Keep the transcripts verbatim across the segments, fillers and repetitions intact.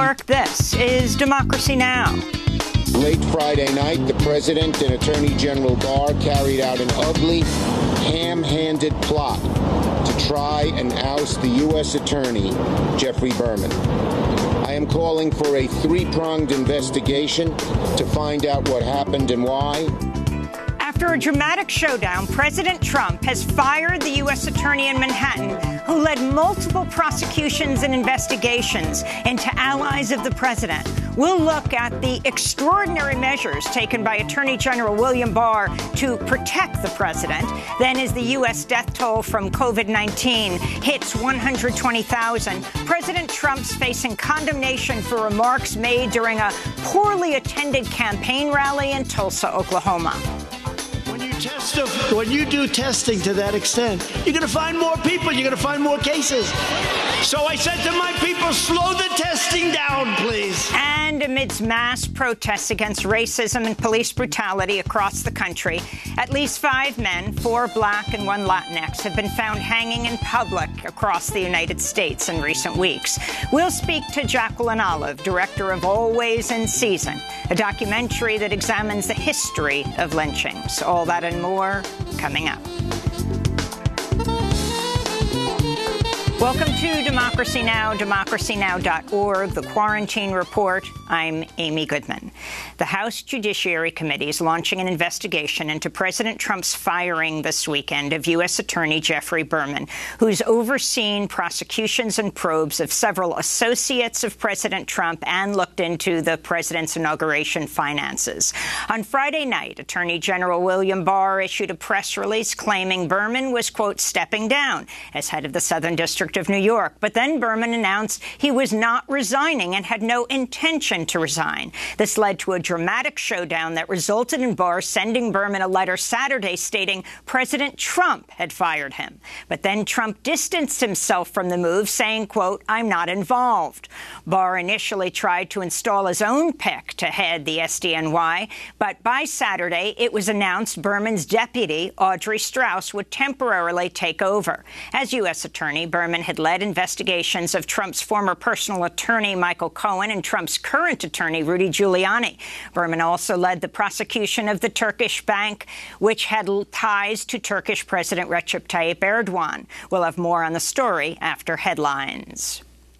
York, this is Democracy Now! Late Friday night, the President and Attorney General Barr carried out an ugly, ham-handed plot to try and oust the U S Attorney, Geoffrey Berman. I am calling for a three-pronged investigation to find out what happened and why. After a dramatic showdown, President Trump has fired the U S Attorney in Manhattan, who led multiple prosecutions and investigations into allies of the president. We'll look at the extraordinary measures taken by Attorney General William Barr to protect the president. Then, as the U S death toll from COVID nineteen hits one hundred twenty thousand, President Trump's facing condemnation for remarks made during a poorly attended campaign rally in Tulsa, Oklahoma. Test of, when you do testing to that extent, you're going to find more people, you're going to find more cases. So I said to my people, slow the testing down, please. And amidst mass protests against racism and police brutality across the country, at least five men, four black and one Latinx, have been found hanging in public across the United States in recent weeks. We'll speak to Jacqueline Olive, director of Always in Season, a documentary that examines the history of lynchings. All that and more coming up. Welcome to Democracy Now!, democracy now dot org, The Quarantine Report. I'm Amy Goodman. The House Judiciary Committee is launching an investigation into President Trump's firing this weekend of U S Attorney Geoffrey Berman, who's overseen prosecutions and probes of several associates of President Trump and looked into the president's inauguration finances. On Friday night, Attorney General William Barr issued a press release claiming Berman was, quote, stepping down as head of the Southern District of New York. But then Berman announced he was not resigning and had no intention to resign. This led to a dramatic showdown that resulted in Barr sending Berman a letter Saturday stating President Trump had fired him. But then Trump distanced himself from the move, saying, quote, I'm not involved. Barr initially tried to install his own pick to head the S D N Y, but by Saturday it was announced Berman's deputy, Audrey Strauss, would temporarily take over. As U S Attorney, Berman had led investigations of Trump's former personal attorney, Michael Cohen, and Trump's current attorney, Rudy Giuliani. Berman also led the prosecution of the Turkish bank, which had ties to Turkish President Recep Tayyip Erdogan. We'll have more on the story after headlines.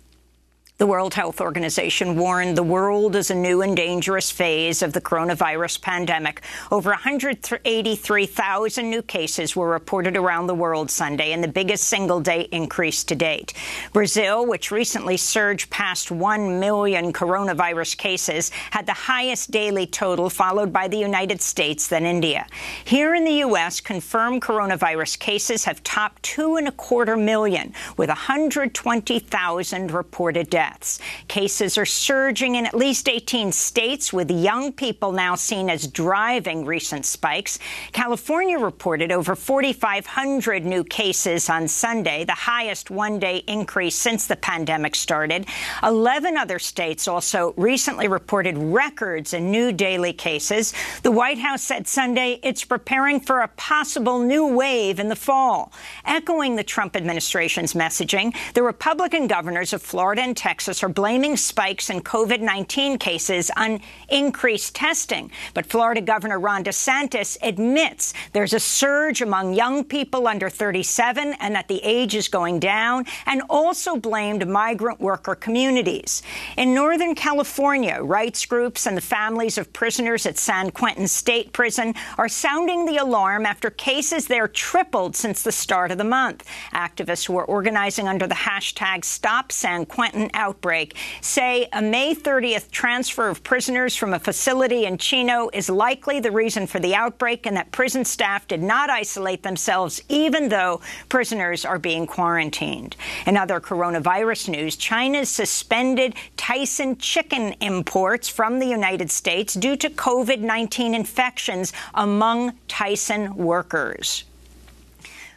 The World Health Organization warned the world is a new and dangerous phase of the coronavirus pandemic. Over one hundred eighty-three thousand new cases were reported around the world Sunday, and the biggest single-day increase to date. Brazil, which recently surged past one million coronavirus cases, had the highest daily total, followed by the United States, then India. Here in the U S, confirmed coronavirus cases have topped two and a quarter million, with one hundred twenty thousand reported deaths. Cases are surging in at least eighteen states, with young people now seen as driving recent spikes. California reported over forty-five hundred new cases on Sunday, the highest one-day increase since the pandemic started. Eleven other states also recently reported records in new daily cases. The White House said Sunday it's preparing for a possible new wave in the fall. Echoing the Trump administration's messaging, the Republican governors of Florida and Texas Texas are blaming spikes in COVID nineteen cases on increased testing. But Florida Governor Ron DeSantis admits there's a surge among young people under thirty-seven and that the age is going down, and also blamed migrant worker communities. In Northern California, rights groups and the families of prisoners at San Quentin State Prison are sounding the alarm after cases there tripled since the start of the month. Activists who are organizing under the hashtag Stop San Quentin Outbreak say a May thirtieth transfer of prisoners from a facility in Chino is likely the reason for the outbreak, and that prison staff did not isolate themselves even though prisoners are being quarantined. In other coronavirus news, China's suspended Tyson chicken imports from the United States due to COVID nineteen infections among Tyson workers.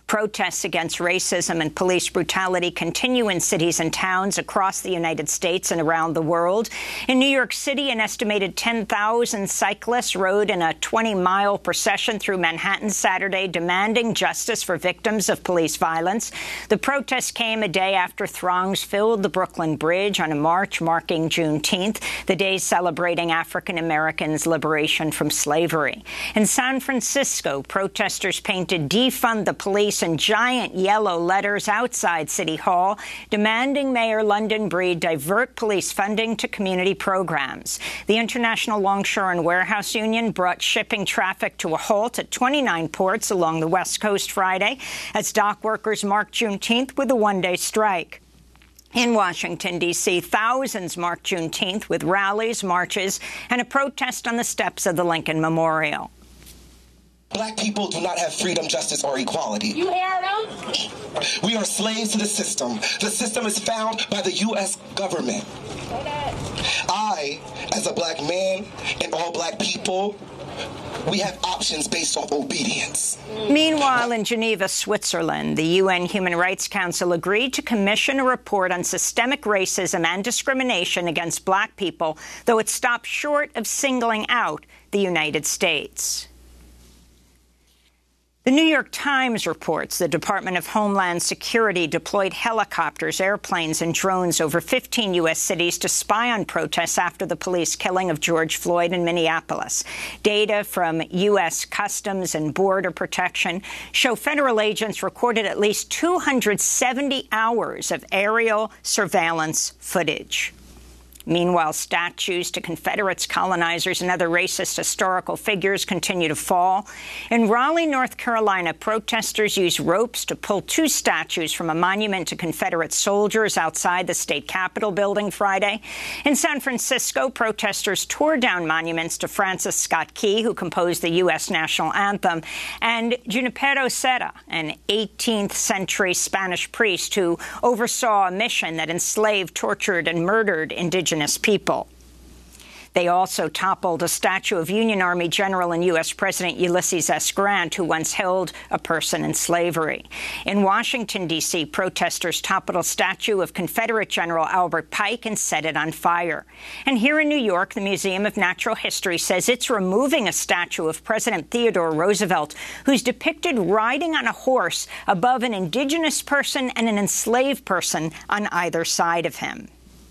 Protests against racism and police brutality continue in cities and towns across the United States and around the world. In New York City, an estimated ten thousand cyclists rode in a twenty mile procession through Manhattan Saturday, demanding justice for victims of police violence. The protest came a day after throngs filled the Brooklyn Bridge on a march marking Juneteenth, the day celebrating African Americans' liberation from slavery. In San Francisco, protesters painted "Defund the Police" in giant yellow letters outside City Hall, demanding Mayor London Breed divert police funding to community programs. The International Longshore and Warehouse Union brought shipping traffic to a halt at twenty-nine ports along the West Coast Friday as dock workers marked Juneteenth with a one-day strike. In Washington, D C, thousands marked Juneteenth with rallies, marches, and a protest on the steps of the Lincoln Memorial. Black people do not have freedom, justice, or equality. You hear them? We are slaves to the system. The system is found by the U S government. I, as a black man, and all black people, we have options based on obedience. Meanwhile, in Geneva, Switzerland, the U N Human Rights Council agreed to commission a report on systemic racism and discrimination against black people, though it stopped short of singling out the United States. The New York Times reports the Department of Homeland Security deployed helicopters, airplanes, and drones over fifteen U S cities to spy on protests after the police killing of George Floyd in Minneapolis. Data from U S Customs and Border Protection show federal agents recorded at least two hundred seventy hours of aerial surveillance footage. Meanwhile, statues to Confederates, colonizers, and other racist historical figures continue to fall. In Raleigh, North Carolina, protesters used ropes to pull two statues from a monument to Confederate soldiers outside the state capitol building Friday. In San Francisco, protesters tore down monuments to Francis Scott Key, who composed the U S national anthem, and Junipero Serra, an eighteenth century Spanish priest who oversaw a mission that enslaved, tortured, and murdered indigenous people. They also toppled a statue of Union Army General and U S President Ulysses S. Grant, who once held a person in slavery. In Washington, D C, protesters toppled a statue of Confederate General Albert Pike and set it on fire. And here in New York, the Museum of Natural History says it's removing a statue of President Theodore Roosevelt, who's depicted riding on a horse above an indigenous person and an enslaved person on either side of him.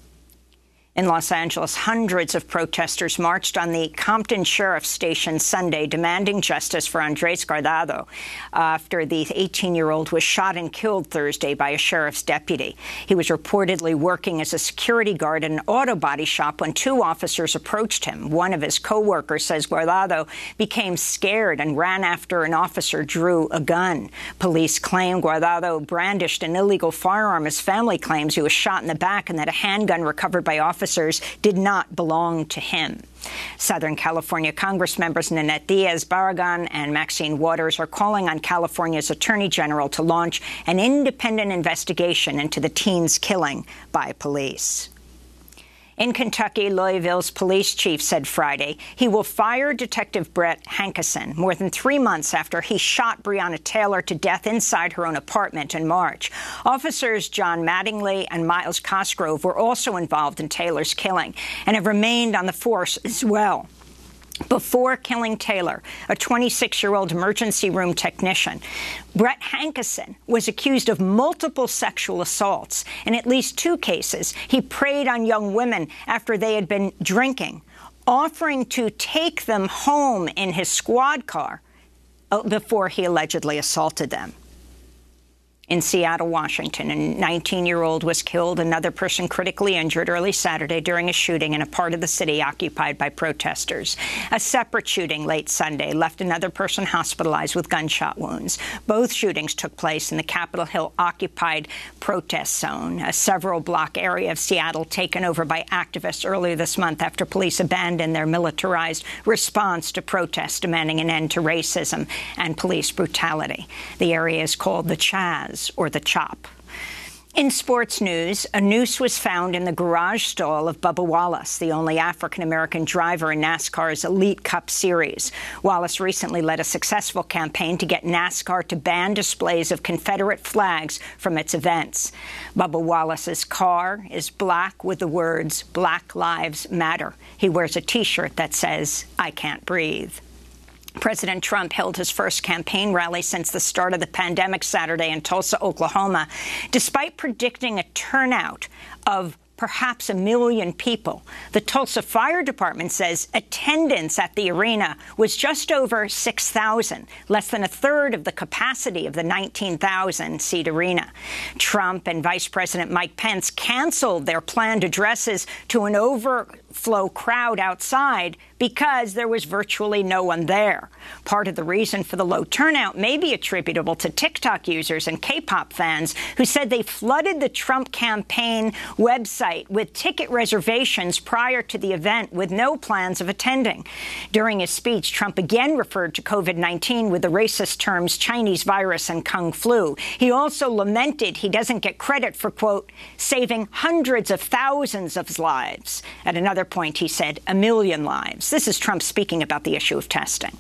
In Los Angeles, hundreds of protesters marched on the Compton Sheriff's Station Sunday, demanding justice for Andres Guardado after the eighteen-year-old was shot and killed Thursday by a sheriff's deputy. He was reportedly working as a security guard at an auto body shop when two officers approached him. One of his co-workers says Guardado became scared and ran after an officer drew a gun. Police claim Guardado brandished an illegal firearm. His family claims he was shot in the back and that a handgun recovered by officers did not belong to him. Southern California Congress members Nanette Diaz-Barragan and Maxine Waters are calling on California's Attorney General to launch an independent investigation into the teen's killing by police. In Kentucky, Louisville's police chief said Friday he will fire Detective Brett Hankison more than three months after he shot Breonna Taylor to death inside her own apartment in March. Officers John Mattingly and Miles Cosgrove were also involved in Taylor's killing and have remained on the force as well. Before killing Taylor, a twenty-six-year-old emergency room technician, Brett Hankison was accused of multiple sexual assaults. In at least two cases, he preyed on young women after they had been drinking, offering to take them home in his squad car before he allegedly assaulted them. In Seattle, Washington, a nineteen-year-old was killed, another person critically injured early Saturday during a shooting in a part of the city occupied by protesters. A separate shooting late Sunday left another person hospitalized with gunshot wounds. Both shootings took place in the Capitol Hill occupied protest zone, a several-block area of Seattle taken over by activists earlier this month after police abandoned their militarized response to protests demanding an end to racism and police brutality. The area is called the Chaz, or the Chop. In sports news, a noose was found in the garage stall of Bubba Wallace, the only African-American driver in NASCAR's Elite Cup Series. Wallace recently led a successful campaign to get NASCAR to ban displays of Confederate flags from its events. Bubba Wallace's car is black with the words, "Black Lives Matter." He wears a T-shirt that says, "I can't breathe." President Trump held his first campaign rally since the start of the pandemic Saturday in Tulsa, Oklahoma, despite predicting a turnout of perhaps a million people. The Tulsa Fire Department says attendance at the arena was just over six thousand, less than a third of the capacity of the nineteen thousand seat arena. Trump and Vice President Mike Pence canceled their planned addresses to an overflow crowd outside because there was virtually no one there. Part of the reason for the low turnout may be attributable to TikTok users and K-pop fans who said they flooded the Trump campaign website with ticket reservations prior to the event with no plans of attending. During his speech, Trump again referred to COVID nineteen with the racist terms Chinese virus and Kung flu. He also lamented he doesn't get credit for, quote, saving hundreds of thousands of lives. At another point, he said a million lives. This is Trump speaking about the issue of testing.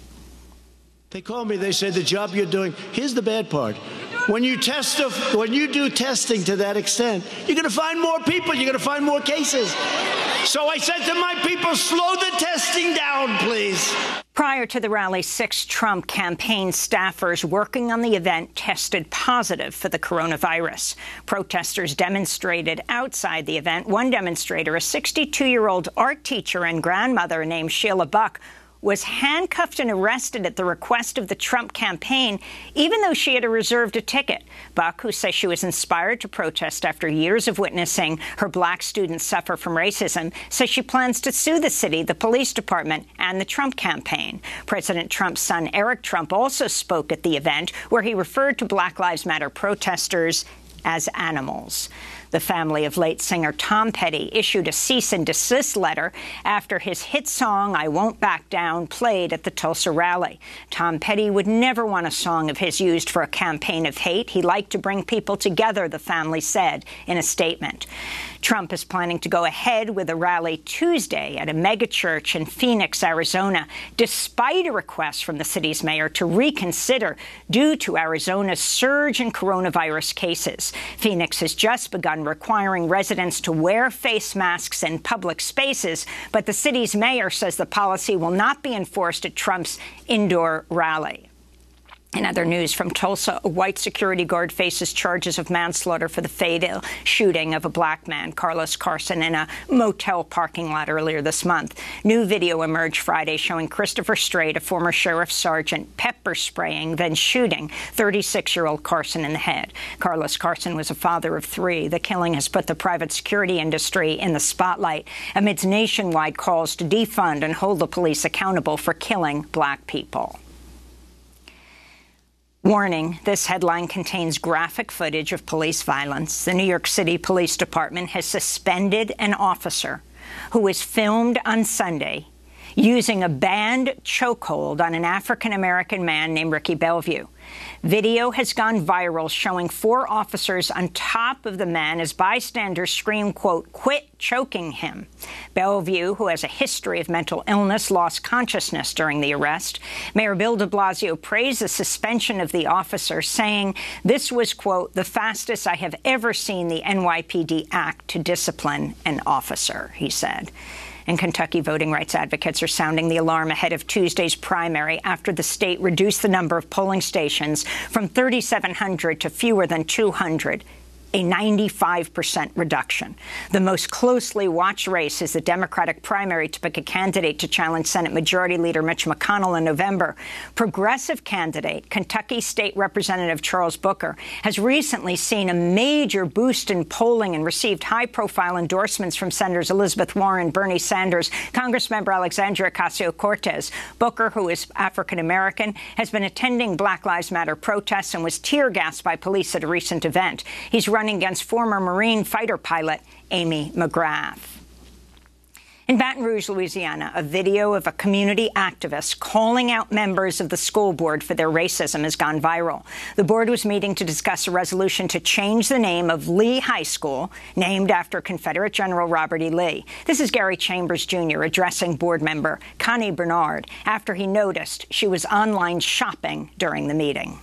They call me, they say, the job you're doing. Here's the bad part. When you test, when you do testing to that extent, you're going to find more people. You're going to find more cases. So I said to my people, slow the testing down, please. Prior to the rally, six Trump campaign staffers working on the event tested positive for the coronavirus. Protesters demonstrated outside the event. One demonstrator, a sixty-two-year-old art teacher and grandmother named Sheila Buck, was handcuffed and arrested at the request of the Trump campaign, even though she had reserved a ticket. Buck, who says she was inspired to protest after years of witnessing her black students suffer from racism, says she plans to sue the city, the police department, and the Trump campaign. President Trump's son, Eric Trump, also spoke at the event, where he referred to Black Lives Matter protesters as animals. The family of late singer Tom Petty issued a cease and desist letter after his hit song, I Won't Back Down, played at the Tulsa rally. Tom Petty would never want a song of his used for a campaign of hate. He liked to bring people together, the family said in a statement. Trump is planning to go ahead with a rally Tuesday at a megachurch in Phoenix, Arizona, despite a request from the city's mayor to reconsider due to Arizona's surge in coronavirus cases. Phoenix has just begun requiring residents to wear face masks in public spaces, but the city's mayor says the policy will not be enforced at Trump's indoor rally. In other news from Tulsa, a white security guard faces charges of manslaughter for the fatal shooting of a black man, Carlos Carson, in a motel parking lot earlier this month. New video emerged Friday showing Christopher Strait, a former sheriff's sergeant, pepper spraying, then shooting thirty-six-year-old Carson in the head. Carlos Carson was a father of three. The killing has put the private security industry in the spotlight amidst nationwide calls to defund and hold the police accountable for killing black people. Warning, this headline contains graphic footage of police violence. The New York City Police Department has suspended an officer who was filmed on Sunday using a banned chokehold on an African-American man named Ricky Bellevue. Video has gone viral showing four officers on top of the man as bystanders scream, quote, quit choking him. Bellevue, who has a history of mental illness, lost consciousness during the arrest. Mayor Bill de Blasio praised the suspension of the officer, saying this was, quote, the fastest I have ever seen the N Y P D act to discipline an officer, he said. In Kentucky, voting rights advocates are sounding the alarm ahead of Tuesday's primary after the state reduced the number of polling stations from thirty-seven hundred to fewer than two hundred. A ninety-five percent reduction. The most closely watched race is the Democratic primary to pick a candidate to challenge Senate Majority Leader Mitch McConnell in November. Progressive candidate, Kentucky State Representative Charles Booker, has recently seen a major boost in polling and received high-profile endorsements from Senators Elizabeth Warren, Bernie Sanders, Congressmember Alexandria Ocasio-Cortez. Booker, who is African-American, has been attending Black Lives Matter protests and was tear-gassed by police at a recent event. He's running against former Marine fighter pilot Amy McGrath. In Baton Rouge, Louisiana, a video of a community activist calling out members of the school board for their racism has gone viral. The board was meeting to discuss a resolution to change the name of Lee High School, named after Confederate General Robert E. Lee. This is Gary Chambers, Junior addressing board member Connie Bernard after he noticed she was online shopping during the meeting.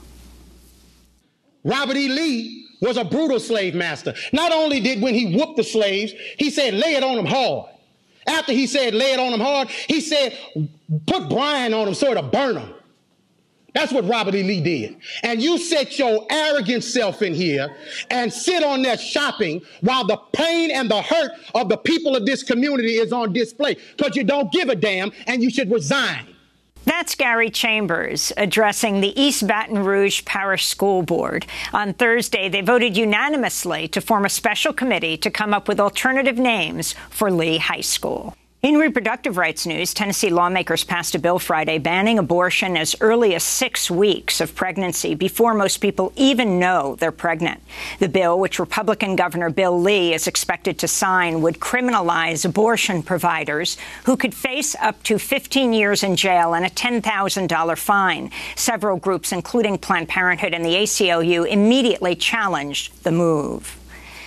Robert E. Lee was a brutal slave master. Not only did when he whooped the slaves, he said, lay it on them hard. After he said, lay it on them hard, he said, put brine on them so it'll burn them. That's what Robert E. Lee did. And you set your arrogant self in here and sit on there shopping while the pain and the hurt of the people of this community is on display because you don't give a damn and you should resign. That's Gary Chambers addressing the East Baton Rouge Parish School Board. On Thursday, they voted unanimously to form a special committee to come up with alternative names for Lee High School. In reproductive rights news, Tennessee lawmakers passed a bill Friday banning abortion as early as six weeks of pregnancy before most people even know they're pregnant. The bill, which Republican Governor Bill Lee is expected to sign, would criminalize abortion providers who could face up to fifteen years in jail and a ten thousand dollar fine. Several groups, including Planned Parenthood and the A C L U, immediately challenged the move.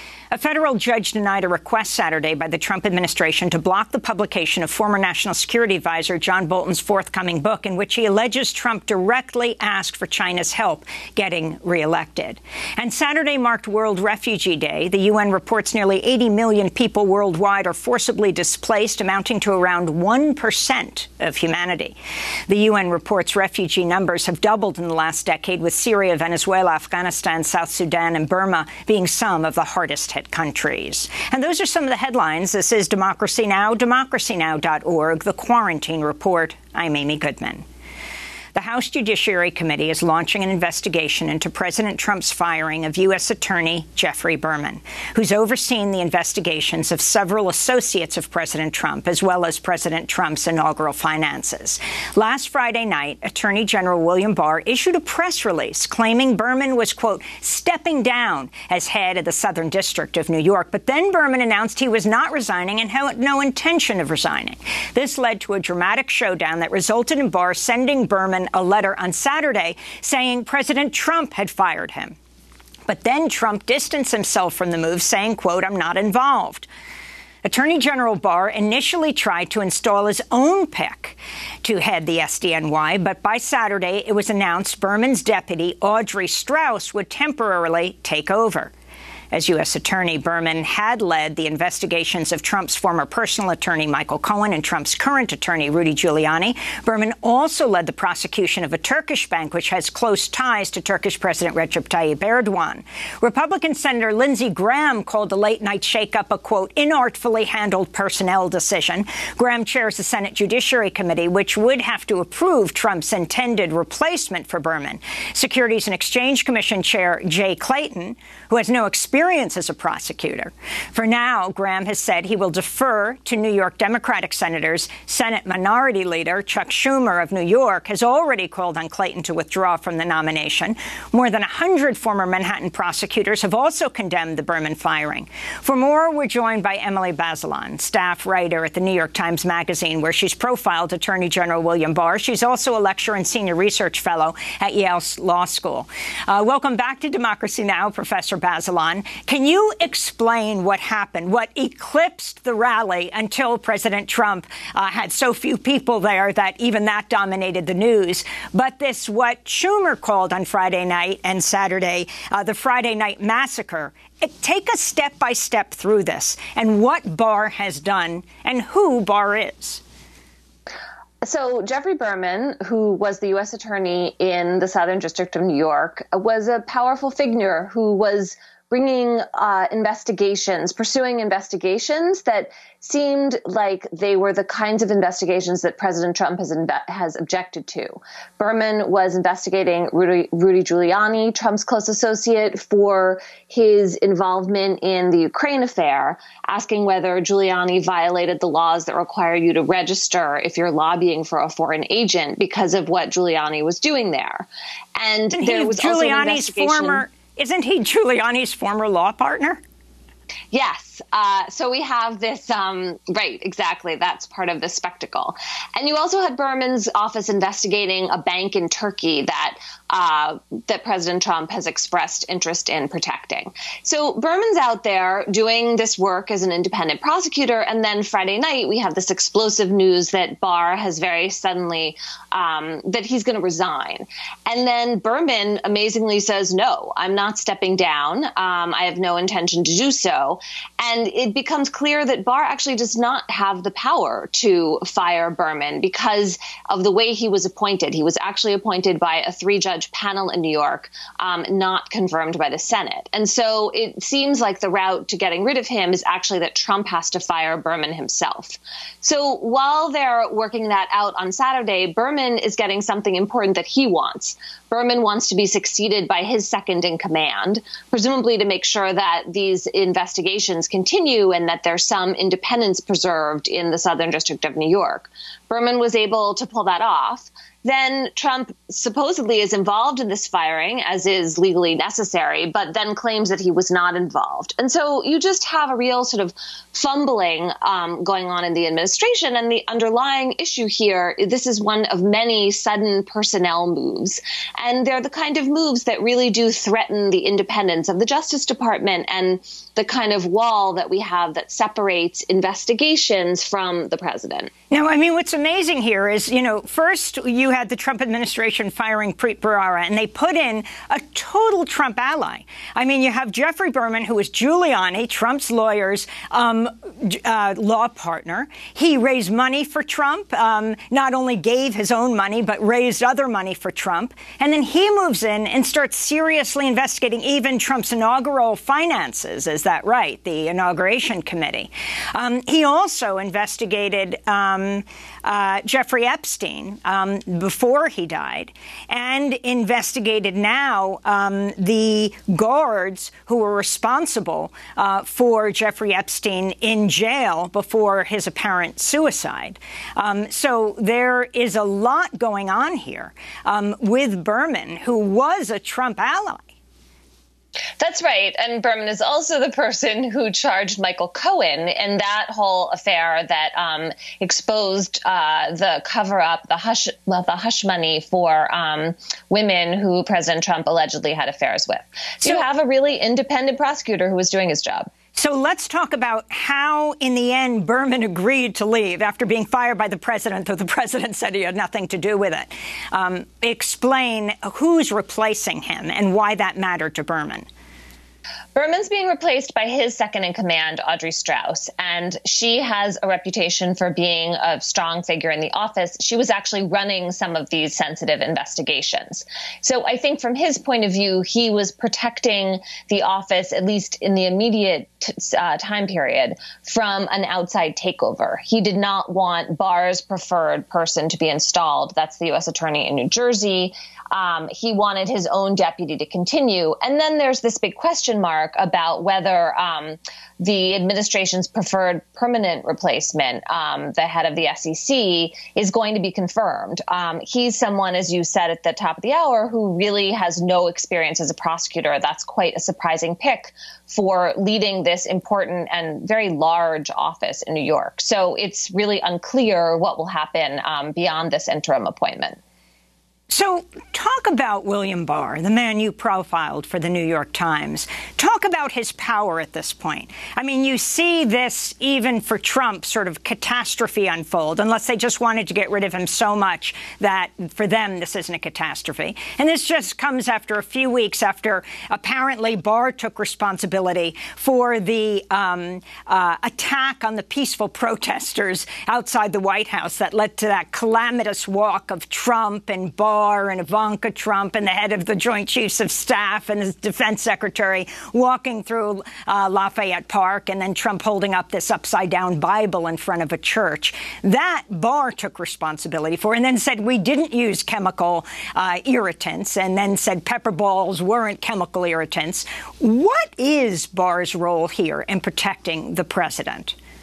A federal judge denied a request Saturday by the Trump administration to block the publication of former National Security Advisor John Bolton's forthcoming book, in which he alleges Trump directly asked for China's help getting reelected. And Saturday marked World Refugee Day. The U N reports nearly eighty million people worldwide are forcibly displaced, amounting to around one percent of humanity. The U N reports refugee numbers have doubled in the last decade, with Syria, Venezuela, Afghanistan, South Sudan, and Burma being some of the hardest hit countries. And those are some of the headlines. This is Democracy Now!, democracy now dot org, The Quarantine Report. I'm Amy Goodman. The House Judiciary Committee is launching an investigation into President Trump's firing of U S Attorney Geoffrey Berman, who's overseen the investigations of several associates of President Trump, as well as President Trump's inaugural finances. Last Friday night, Attorney General William Barr issued a press release claiming Berman was, quote, stepping down as head of the Southern District of New York. But then Berman announced he was not resigning and had no intention of resigning. This led to a dramatic showdown that resulted in Barr sending Berman a letter on Saturday saying President Trump had fired him. But then Trump distanced himself from the move, saying, quote, I'm not involved. Attorney General Barr initially tried to install his own pick to head the S D N Y, but by Saturday it was announced Berman's deputy, Audrey Strauss, would temporarily take over. As U S Attorney, Berman had led the investigations of Trump's former personal attorney, Michael Cohen, and Trump's current attorney, Rudy Giuliani. Berman also led the prosecution of a Turkish bank, which has close ties to Turkish President Recep Tayyip Erdogan. Republican Senator Lindsey Graham called the late-night shakeup a, quote, inartfully handled personnel decision. Graham chairs the Senate Judiciary Committee, which would have to approve Trump's intended replacement for Berman. Securities and Exchange Commission Chair Jay Clayton, who has no experience experience as a prosecutor. For now, Graham has said he will defer to New York Democratic senators. Senate Minority Leader Chuck Schumer of New York has already called on Clayton to withdraw from the nomination. More than one hundred former Manhattan prosecutors have also condemned the Berman firing. For more, we're joined by Emily Bazelon, staff writer at the New York Times Magazine, where she's profiled Attorney General William Barr. She's also a lecturer and senior research fellow at Yale Law School. Uh, welcome back to Democracy Now!, Professor Bazelon. Can you explain what happened, what eclipsed the rally until President Trump uh, had so few people there that even that dominated the news? But this, what Schumer called on Friday night and Saturday, uh, the Friday night massacre. Take us step by step through this and what Barr has done and who Barr is. So Geoffrey Berman, who was the U S attorney in the Southern District of New York, was a powerful figure who was bringing uh, investigations, pursuing investigations that seemed like they were the kinds of investigations that President Trump has inve- has objected to. Berman was investigating Rudy, Rudy Giuliani, Trump's close associate, for his involvement in the Ukraine affair, asking whether Giuliani violated the laws that require you to register if you're lobbying for a foreign agent because of what Giuliani was doing there. And Isn't there was Giuliani's also an investigation. former Isn't he Giuliani's former law partner? Yes. Yes. Uh, so we have this, um, right, exactly. That's part of the spectacle. And you also had Berman's office investigating a bank in Turkey that uh, that President Trump has expressed interest in protecting. So Berman's out there doing this work as an independent prosecutor. And then Friday night, we have this explosive news that Barr has very suddenly, um, that he's going to resign. And then Berman amazingly says, no, I'm not stepping down. Um, I have no intention to do so. And it becomes clear that Barr actually does not have the power to fire Berman because of the way he was appointed. He was actually appointed by a three-judge panel in New York, um, not confirmed by the Senate. And so it seems like the route to getting rid of him is actually that Trump has to fire Berman himself. So while they're working that out on Saturday, Berman is getting something important that he wants. Berman wants to be succeeded by his second in command, presumably to make sure that these investigations continue and that there's some independence preserved in the Southern District of New York. Berman was able to pull that off. Then Trump supposedly is involved in this firing, as is legally necessary, but then claims that he was not involved. And so you just have a real sort of fumbling um, going on in the administration. And the underlying issue here, this is one of many sudden personnel moves. And they're the kind of moves that really do threaten the independence of the Justice Department and the kind of wall that we have that separates investigations from the president. Now, I mean, what's amazing here is, you know, first you had the Trump administration firing Preet Bharara, and they put in a total Trump ally. I mean, you have Jeffrey Berman, who is Giuliani, Trump's lawyer's um, uh, law partner. He raised money for Trump, um, not only gave his own money, but raised other money for Trump. And then he moves in and starts seriously investigating even Trump's inaugural finances. Is that right? The inauguration committee. Um, he also investigated um, uh, Jeffrey Epstein um, before he died, and investigated now um, the guards who were responsible uh, for Jeffrey Epstein in jail before his apparent suicide. Um, so there is a lot going on here um, with Berman, who was a Trump ally. That's right. And Berman is also the person who charged Michael Cohen in that whole affair that um, exposed uh, the cover up, the hush, well, the hush money for um, women who President Trump allegedly had affairs with. So, so you have a really independent prosecutor who was doing his job. So let's talk about how, in the end, Berman agreed to leave after being fired by the president, though the president said he had nothing to do with it. Um, explain who's replacing him and why that mattered to Berman. Berman's being replaced by his second in command, Audrey Strauss, and she has a reputation for being a strong figure in the office. She was actually running some of these sensitive investigations. So I think from his point of view, he was protecting the office, at least in the immediate uh, time period, from an outside takeover. He did not want Barr's preferred person to be installed. That's the U S attorney in New Jersey. Um, he wanted his own deputy to continue. And then there's this big question mark about whether um, the administration's preferred permanent replacement, um, the head of the S E C, is going to be confirmed. Um, he's someone, as you said at the top of the hour, who really has no experience as a prosecutor. That's quite a surprising pick for leading this important and very large office in New York. So it's really unclear what will happen um, beyond this interim appointment. So talk about William Barr, the man you profiled for the New York Times. Talk about his power at this point. I mean, you see this even for Trump sort of catastrophe unfold, unless they just wanted to get rid of him so much that for them this isn't a catastrophe. And this just comes after a few weeks after apparently Barr took responsibility for the um, uh, attack on the peaceful protesters outside the White House that led to that calamitous walk of Trump and Barr and Ivanka Trump and the head of the Joint Chiefs of Staff and the defense secretary walking through uh, Lafayette Park, and then Trump holding up this upside-down Bible in front of a church. That Barr took responsibility for, and then said we didn't use chemical uh, irritants, and then said pepper balls weren't chemical irritants. What is Barr's role here in protecting the president?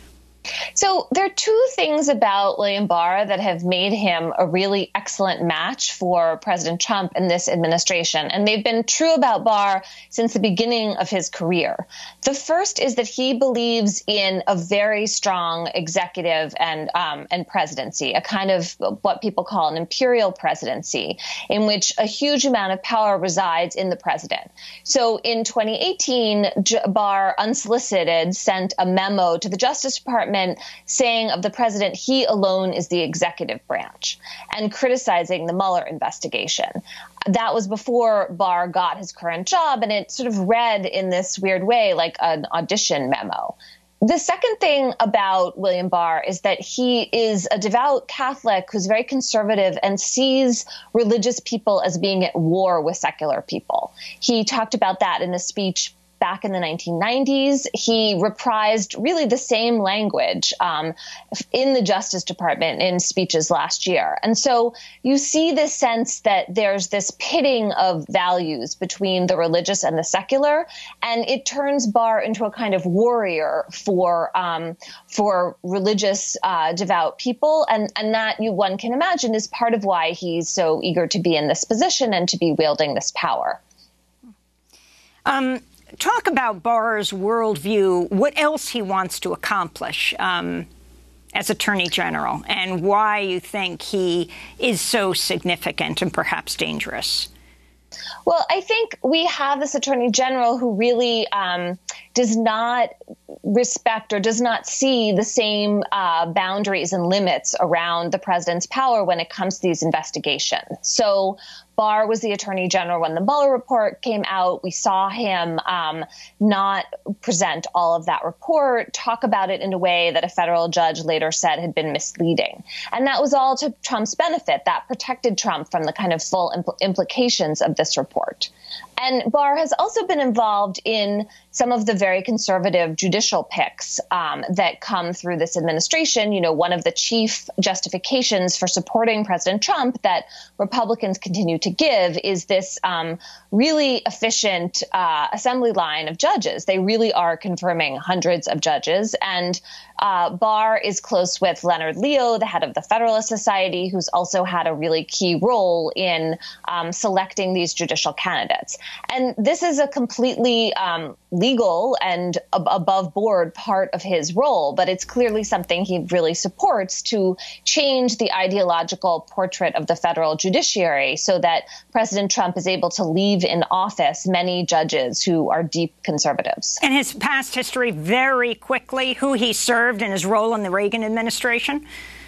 So there are two things about William Barr that have made him a really excellent match for President Trump in this administration. And they've been true about Barr since the beginning of his career. The first is that he believes in a very strong executive and um, and presidency, a kind of what people call an imperial presidency, in which a huge amount of power resides in the president. So in twenty eighteen, Barr, unsolicited, sent a memo to the Justice Department saying of the president, he alone is the executive branch, and criticizing the Mueller investigation. That was before Barr got his current job, and it sort of read in this weird way like an audition memo. The second thing about William Barr is that he is a devout Catholic who's very conservative and sees religious people as being at war with secular people. He talked about that in a speech back in the nineteen nineties. He reprised really the same language um, in the Justice Department in speeches last year. And so you see this sense that there's this pitting of values between the religious and the secular, and it turns Barr into a kind of warrior for um, for religious uh, devout people. And, and that, you one can imagine, is part of why he's so eager to be in this position and to be wielding this power. Um. Talk about Barr's worldview, what else he wants to accomplish um, as Attorney General, and why you think he is so significant and perhaps dangerous. Well, I think we have this Attorney General who really um, does not respect or does not see the same uh, boundaries and limits around the president's power when it comes to these investigations. So Barr was the Attorney General when the Mueller report came out. We saw him um, not present all of that report, talk about it in a way that a federal judge later said had been misleading. And that was all to Trump's benefit. That protected Trump from the kind of full impl- implications of this report. And Barr has also been involved in some of the very conservative judicial picks um, that come through this administration. You know, one of the chief justifications for supporting President Trump that Republicans continue to give is this um, really efficient uh, assembly line of judges. They really are confirming hundreds of judges. And uh, Barr is close with Leonard Leo, the head of the Federalist Society, who's also had a really key role in um, selecting these judicial candidates. And this is a completely um, legal and ab- above board part of his role, but it's clearly something he really supports to change the ideological portrait of the federal judiciary so that President Trump is able to leave in office many judges who are deep conservatives. And his past history, very quickly, who he served in his role in the Reagan administration?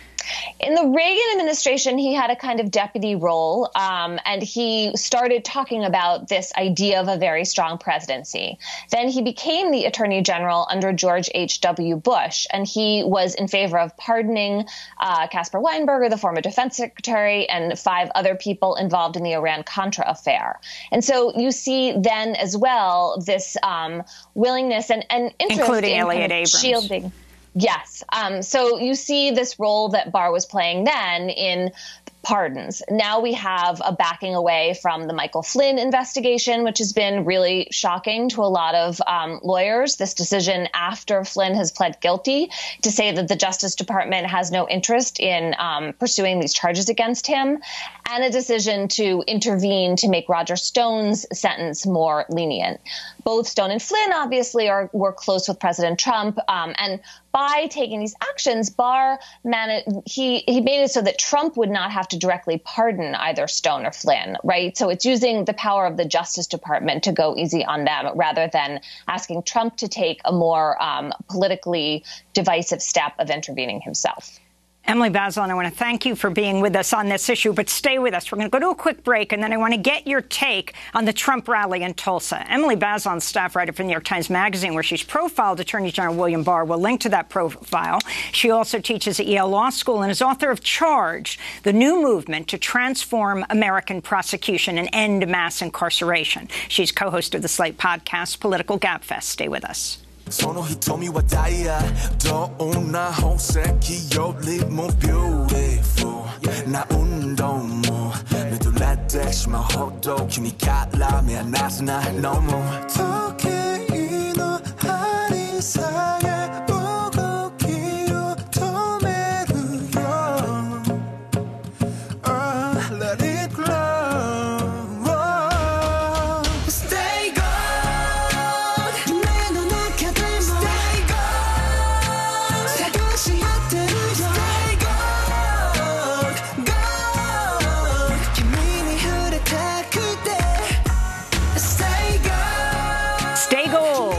In the Reagan administration, he had a kind of deputy role, um, and he started talking about this idea of a very strong presidency. Then he became the Attorney General under George H W. Bush, and he was in favor of pardoning uh, Caspar Weinberger, the former defense secretary, and five other people involved in the Iran-Contra affair. And so you see then as well this um, willingness and, and interest including in Elliott kind of Abrams. shielding. Yes. Um, so you see this role that Barr was playing then in pardons. Now we have a backing away from the Michael Flynn investigation, which has been really shocking to a lot of um, lawyers. This decision after Flynn has pled guilty to say that the Justice Department has no interest in um, pursuing these charges against him, and a decision to intervene to make Roger Stone's sentence more lenient. Both Stone and Flynn obviously are were close with President Trump, um, and by taking these actions, Barr managed, he, he made it so that Trump would not have to directly pardon either Stone or Flynn, right? So it's using the power of the Justice Department to go easy on them rather than asking Trump to take a more um, politically divisive step of intervening himself. Emily Bazelon, I want to thank you for being with us on this issue, but stay with us. We're going to go to a quick break, and then I want to get your take on the Trump rally in Tulsa. Emily Bazelon, staff writer for the New York Times Magazine, where she's profiled Attorney General William Barr. We'll link to that profile. She also teaches at Yale Law School and is author of Charged, the new movement to transform American prosecution and end mass incarceration. She's co-host of the Slate podcast, Political Gabfest. Stay with us. Sono hitomi wa daya do una hoseki yo live more beautiful na undo mo me do latex ma hodo kimi kala me anasna no more toke ino hari saye bogo kiyo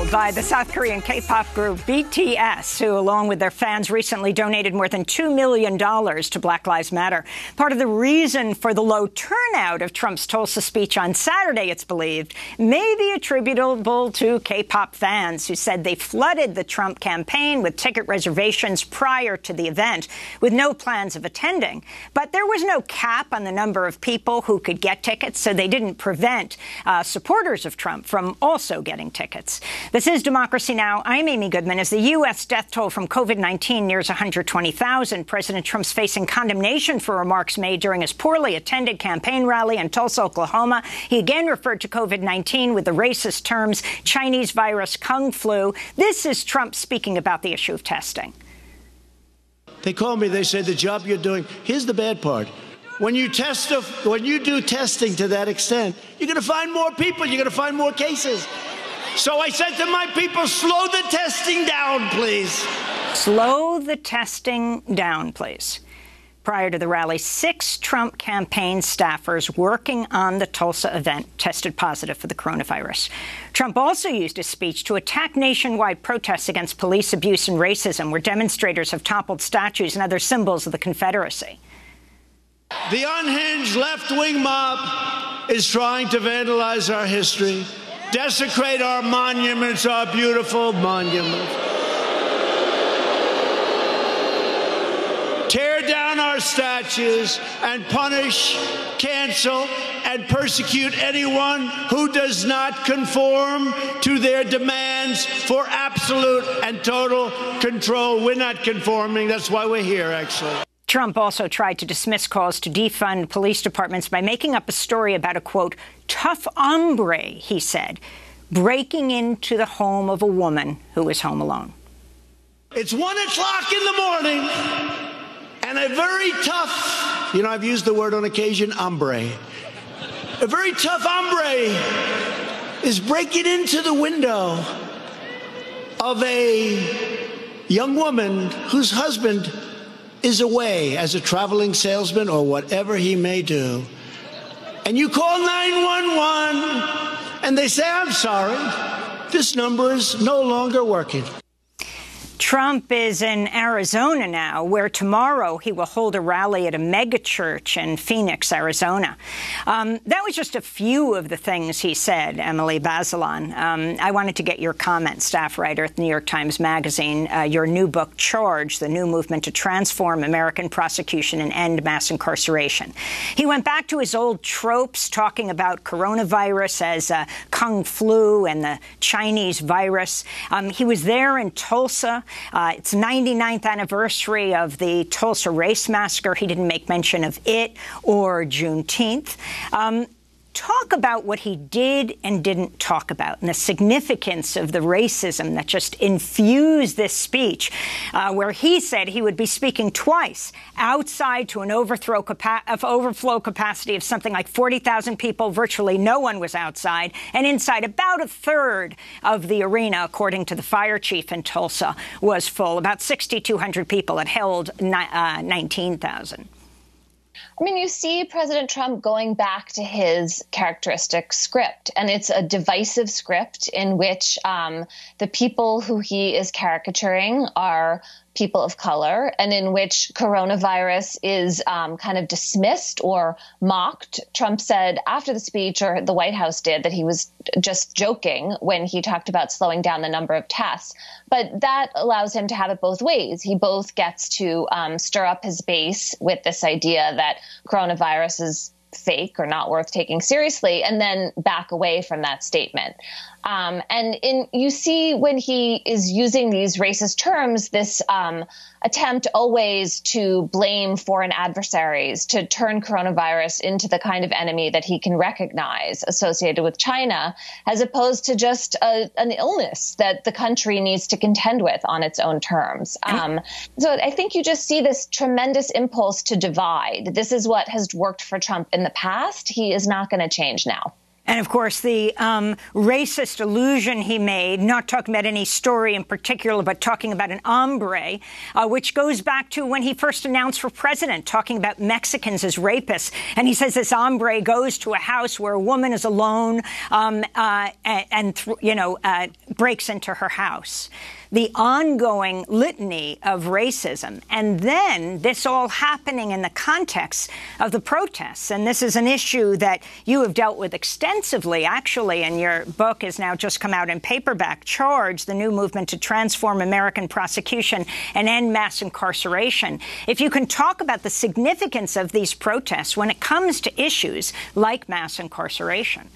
revealed by the South Korean K-pop group B T S, who, along with their fans, recently donated more than two million dollars to Black Lives Matter. Part of the reason for the low turnout of Trump's Tulsa speech on Saturday, it's believed, may be attributable to K-pop fans who said they flooded the Trump campaign with ticket reservations prior to the event, with no plans of attending. But there was no cap on the number of people who could get tickets, so they didn't prevent uh, supporters of Trump from also getting tickets. This is Democracy Now! I'm Amy Goodman. As the U S death toll from COVID nineteen nears one hundred twenty thousand, President Trump's facing condemnation for remarks made during his poorly attended campaign rally in Tulsa, Oklahoma. He again referred to COVID nineteen with the racist terms Chinese virus, Kung flu. This is Trump speaking about the issue of testing. They call me, they say, the job you're doing, here's the bad part. When you test, when you do testing to that extent, you're going to find more people, you're going to find more cases. So I said to my people, slow the testing down, please. Slow the testing down, please. Prior to the rally, six Trump campaign staffers working on the Tulsa event tested positive for the coronavirus. Trump also used his speech to attack nationwide protests against police abuse and racism, where demonstrators have toppled statues and other symbols of the Confederacy. The unhinged left-wing mob is trying to vandalize our history, desecrate our monuments, our beautiful monuments, tear down our statues, and punish, cancel, and persecute anyone who does not conform to their demands for absolute and total control. We're not conforming. That's why we're here, actually. Trump also tried to dismiss calls to defund police departments by making up a story about a, quote, tough hombre, he said, breaking into the home of a woman who was home alone. It's one o'clock in the morning, and a very tough, you know, I've used the word on occasion, hombre. A very tough hombre is breaking into the window of a young woman whose husband is away as a traveling salesman or whatever he may do. And you call nine one one and they say, I'm sorry, this number is no longer working. Trump is in Arizona now, where tomorrow he will hold a rally at a megachurch in Phoenix, Arizona. Um, that was just a few of the things he said, Emily Bazelon. Um, I wanted to get your comment, staff writer at the New York Times Magazine, uh, your new book, Charge, the new movement to transform American prosecution and end mass incarceration. He went back to his old tropes, talking about coronavirus as uh, Kung flu and the Chinese virus. Um, he was there in Tulsa. Uh, it's ninety-ninth anniversary of the Tulsa Race Massacre. He didn't make mention of it or Juneteenth. Um, talk about what he did and didn't talk about and the significance of the racism that just infused this speech, uh, where he said he would be speaking twice outside to an overthrow capa- of overflow capacity of something like forty thousand people. Virtually no one was outside, and inside about a third of the arena, according to the fire chief in Tulsa, was full. About six thousand two hundred people. It held ni- uh, nineteen thousand. I mean, you see President Trump going back to his characteristic script, and it's a divisive script in which um, the people who he is caricaturing are people of color, and in which coronavirus is um, kind of dismissed or mocked. Trump said after the speech, or the White House did, that he was just joking when he talked about slowing down the number of tests. But that allows him to have it both ways. He both gets to um, stir up his base with this idea that coronavirus is fake or not worth taking seriously, and then back away from that statement. Um, and in, you see when he is using these racist terms, this um, attempt always to blame foreign adversaries, to turn coronavirus into the kind of enemy that he can recognize associated with China, as opposed to just a, an illness that the country needs to contend with on its own terms. Um, so I think you just see this tremendous impulse to divide. This is what has worked for Trump in the past. He is not going to change now. And, of course, the um, racist allusion he made, not talking about any story in particular, but talking about an hombre, uh, which goes back to when he first announced for president, talking about Mexicans as rapists. And he says this hombre goes to a house where a woman is alone um, uh, and, and you know, uh, breaks into her house. The ongoing litany of racism, and then this all happening in the context of the protests. And this is an issue that you have dealt with extensively, actually, and your book has now just come out in paperback, Charge, the New Movement to Transform American Prosecution and End Mass Incarceration. If you can talk about the significance of these protests when it comes to issues like mass incarceration.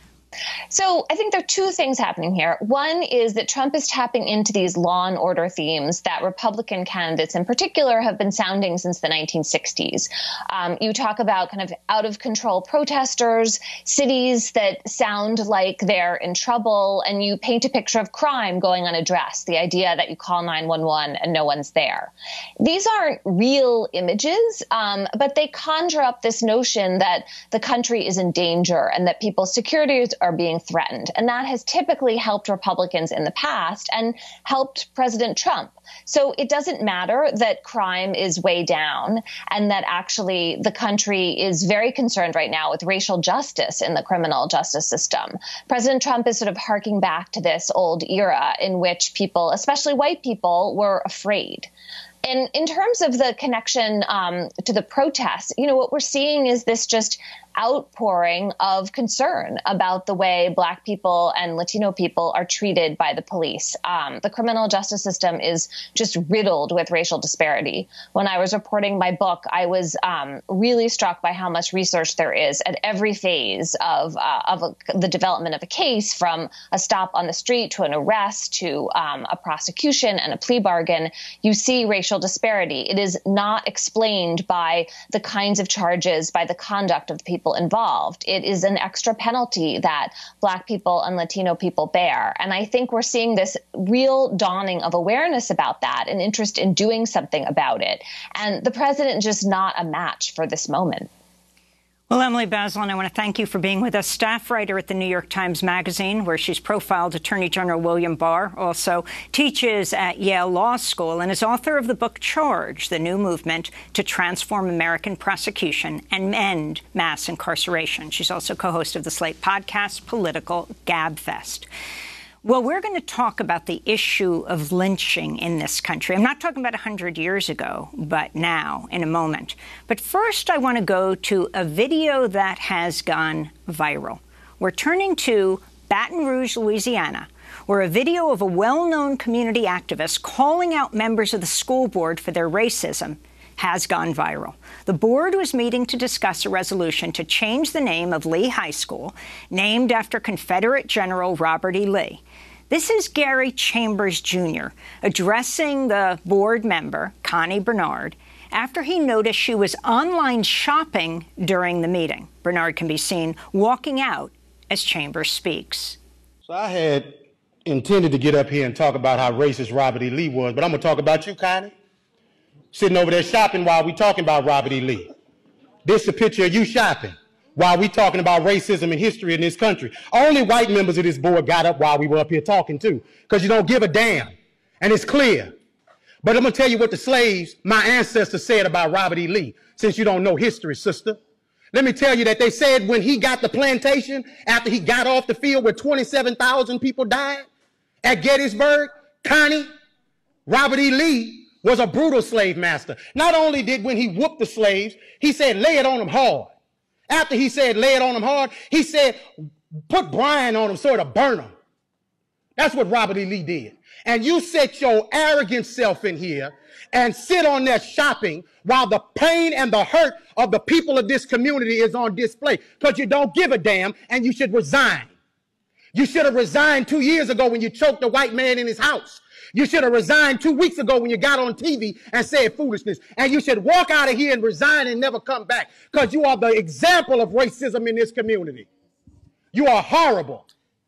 So I think there are two things happening here. One is that Trump is tapping into these law and order themes that Republican candidates in particular have been sounding since the nineteen sixties. Um, you talk about kind of out of control protesters, cities that sound like they're in trouble, and you paint a picture of crime going unaddressed, the idea that you call nine one one and no one's there. These aren't real images, um, but they conjure up this notion that the country is in danger and that people's security is are being threatened. And that has typically helped Republicans in the past and helped President Trump. So it doesn't matter that crime is way down and that actually the country is very concerned right now with racial justice in the criminal justice system. President Trump is sort of harking back to this old era in which people, especially white people, were afraid. And in terms of the connection um, to the protests, you know, what we're seeing is this just outpouring of concern about the way Black people and Latino people are treated by the police. Um, the criminal justice system is just riddled with racial disparity. When I was reporting my book, I was um, really struck by how much research there is at every phase of, uh, of a, the development of a case, from a stop on the street to an arrest to um, a prosecution and a plea bargain. You see racial disparity. It is not explained by the kinds of charges, by the conduct of the people involved. It is an extra penalty that Black people and Latino people bear. And I think we're seeing this real dawning of awareness about that and interest in doing something about it. And the president is just not a match for this moment. Well, Emily Bazelon, I want to thank you for being with us. Staff writer at the New York Times Magazine, where she's profiled Attorney General William Barr, also teaches at Yale Law School, and is author of the book Charge, the New Movement to Transform American Prosecution and End Mass Incarceration. She's also co-host of the Slate podcast, Political Gabfest. Well, we're going to talk about the issue of lynching in this country. I'm not talking about one hundred years ago, but now, in a moment. But first, I want to go to a video that has gone viral. We're turning to Baton Rouge, Louisiana, where a video of a well-known community activist calling out members of the school board for their racism has gone viral. The board was meeting to discuss a resolution to change the name of Lee High School, named after Confederate General Robert E. Lee. This is Gary Chambers, Junior, addressing the board member, Connie Bernard, after he noticed she was online shopping during the meeting. Bernard can be seen walking out as Chambers speaks. So I had intended to get up here and talk about how racist Robert E. Lee was, but I'm going to talk about you, Connie. Sitting over there shopping while we talking about Robert E. Lee. This is a picture of you shopping while we talking about racism and history in this country. Only white members of this board got up while we were up here talking too, because you don't give a damn, and it's clear. But I'm going to tell you what the slaves, my ancestors, said about Robert E. Lee, since you don't know history, sister. Let me tell you that they said when he got the plantation, after he got off the field where twenty-seven thousand people died at Gettysburg, Connie, Robert E. Lee was a brutal slave master. Not only did when he whooped the slaves, he said, lay it on them hard. After he said, lay it on them hard, he said, put brine on them so it'll burn them. That's what Robert E. Lee did. And you set your arrogant self in here and sit on there shopping while the pain and the hurt of the people of this community is on display, because you don't give a damn and you should resign. You should have resigned two years ago when you choked a white man in his house. You should have resigned two weeks ago when you got on T V and said foolishness. And you should walk out of here and resign and never come back, because you are the example of racism in this community. You are horrible.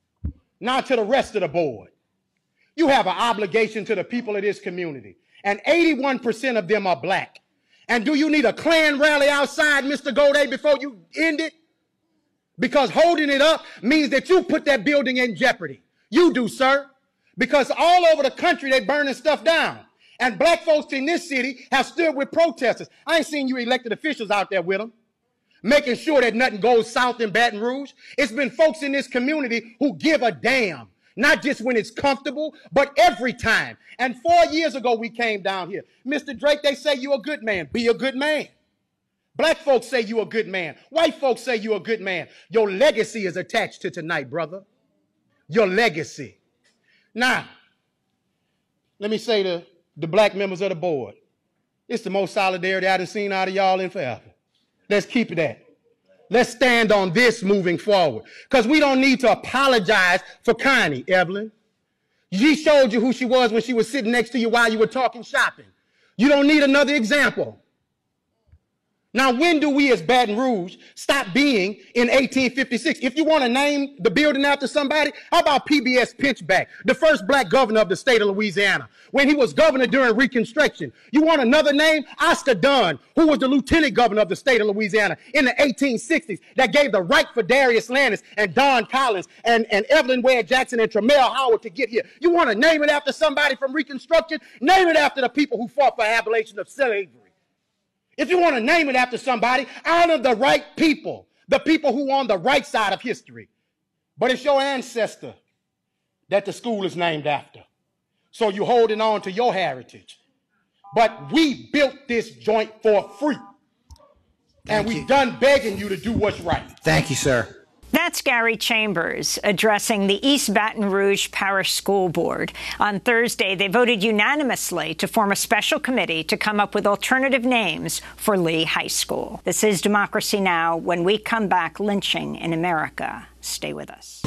Now to the rest of the board. You have an obligation to the people of this community, and eighty-one percent of them are Black. And do you need a Klan rally outside, Mister Goday, before you end it? Because holding it up means that you put that building in jeopardy. You do, sir. Because all over the country, they're burning stuff down. And black folks in this city have stood with protesters. I ain't seen you elected officials out there with them, making sure that nothing goes south in Baton Rouge. It's been folks in this community who give a damn, not just when it's comfortable, but every time. And four years ago, we came down here. Mister Drake, they say you're a good man. Be a good man. Black folks say you're a good man. White folks say you're a good man. Your legacy is attached to tonight, brother. Your legacy. Now, let me say to the black members of the board, it's the most solidarity I've seen out of y'all in forever. Let's keep it that. Let's stand on this moving forward. Because we don't need to apologize for Connie, Evelyn. She showed you who she was when she was sitting next to you while you were talking shopping. You don't need another example. Now, when do we as Baton Rouge stop being in eighteen fifty-six? If you want to name the building after somebody, how about P B S Pinchback, the first black governor of the state of Louisiana, when he was governor during Reconstruction? You want another name? Oscar Dunn, who was the lieutenant governor of the state of Louisiana in the eighteen sixties, that gave the right for Darius Landis and Don Collins and, and Evelyn Ware Jackson and Tremel Howard to get here. You want to name it after somebody from Reconstruction? Name it after the people who fought for abolition of slavery. If you want to name it after somebody, honor the right people, the people who are on the right side of history. But it's your ancestor that the school is named after. So you're holding on to your heritage. But we built this joint for free. And we've done begging you to do what's right. Thank you, sir. That's Gary Chambers addressing the East Baton Rouge Parish School Board. On Thursday, they voted unanimously to form a special committee to come up with alternative names for Lee High School. This is Democracy Now! When we come back, lynching in America. Stay with us.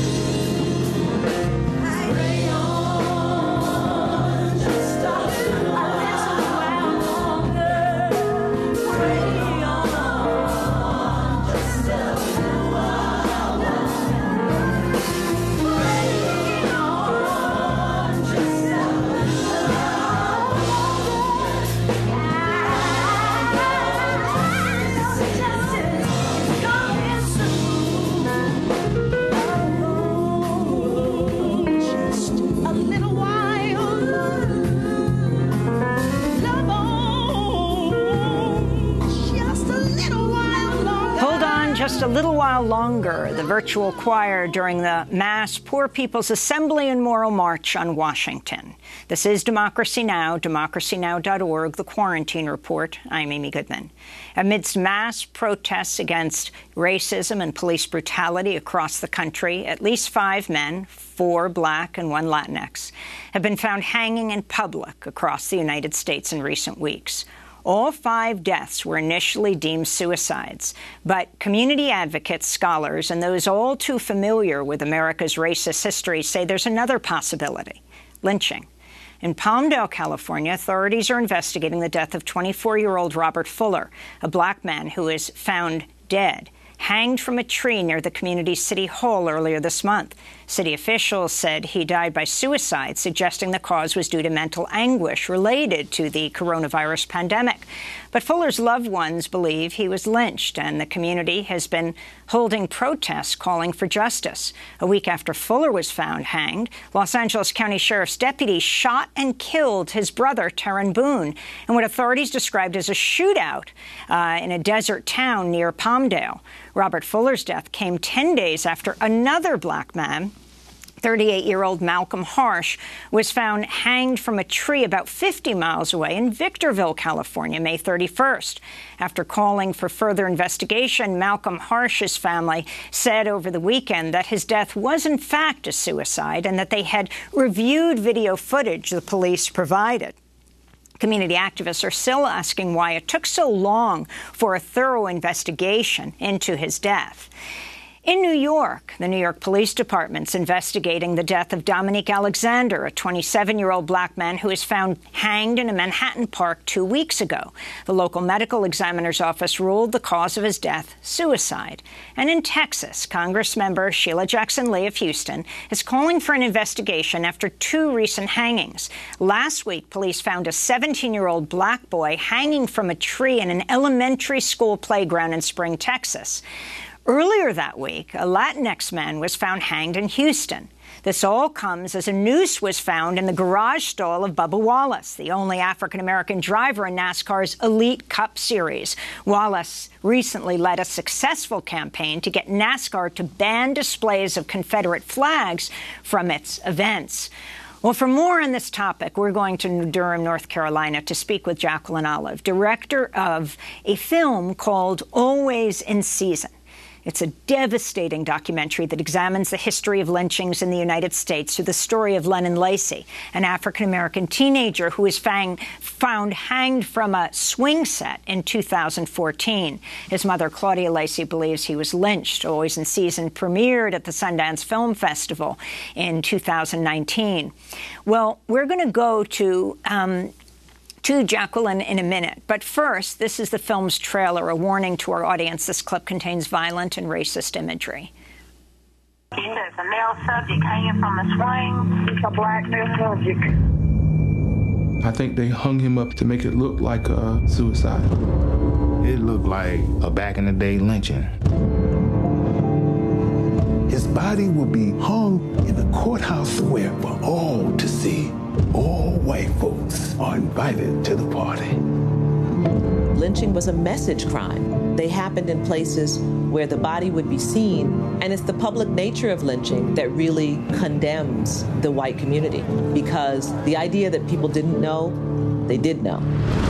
Just a little while longer, the virtual choir during the mass Poor People's Assembly and Moral March on Washington. This is Democracy Now!, democracy now dot org, The Quarantine Report. I'm Amy Goodman. Amidst mass protests against racism and police brutality across the country, at least five men, four black and one Latinx, have been found hanging in public across the United States in recent weeks. All five deaths were initially deemed suicides, but community advocates, scholars, and those all too familiar with America's racist history say there's another possibility: lynching. In Palmdale, California, authorities are investigating the death of twenty-four-year-old Robert Fuller, a black man who was found dead, hanged from a tree near the community's city hall earlier this month. City officials said he died by suicide, suggesting the cause was due to mental anguish related to the coronavirus pandemic. But Fuller's loved ones believe he was lynched, and the community has been holding protests calling for justice. A week after Fuller was found hanged, Los Angeles County Sheriff's deputies shot and killed his brother, Terron Boone, in what authorities described as a shootout uh, in a desert town near Palmdale. Robert Fuller's death came ten days after another black man, thirty-eight-year-old Malcolm Harsh, was found hanged from a tree about fifty miles away in Victorville, California, May thirty-first. After calling for further investigation, Malcolm Harsh's family said over the weekend that his death was in fact a suicide and that they had reviewed video footage the police provided. Community activists are still asking why it took so long for a thorough investigation into his death. In New York, the New York Police Department's investigating the death of Dominique Alexander, a twenty-seven-year-old black man who was found hanged in a Manhattan park two weeks ago. The local medical examiner's office ruled the cause of his death suicide. And in Texas, Congressmember Sheila Jackson Lee of Houston is calling for an investigation after two recent hangings. Last week, police found a seventeen-year-old black boy hanging from a tree in an elementary school playground in Spring, Texas. Earlier that week, a Latinx man was found hanged in Houston. This all comes as a noose was found in the garage stall of Bubba Wallace, the only African-American driver in NASCAR's Elite Cup Series. Wallace recently led a successful campaign to get NASCAR to ban displays of Confederate flags from its events. Well, for more on this topic, we're going to Durham, North Carolina, to speak with Jacqueline Olive, director of a film called Always in Season. It's a devastating documentary that examines the history of lynchings in the United States through the story of Lennon Lacy, an African-American teenager who was fang- found hanged from a swing set in two thousand fourteen. His mother, Claudia Lacy, believes he was lynched. Always in Season premiered at the Sundance Film Festival in two thousand nineteen. Well, we're going to go to... Um, to Jacqueline in a minute. But first, this is the film's trailer, a warning to our audience. This clip contains violent and racist imagery. There's a male subject hanging from the swing. It's a black male subject. I think they hung him up to make it look like a suicide. It looked like a back-in-the-day lynching. His body will be hung in the courthouse square for all to see. All white folks are invited to the party. Lynching was a message crime. They happened in places where the body would be seen, and it's the public nature of lynching that really condemns the white community, because the idea that people didn't know, they did know.